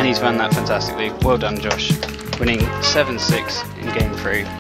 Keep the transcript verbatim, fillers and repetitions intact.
and he's run that fantastically. Well done, Josh, winning seven six in game three.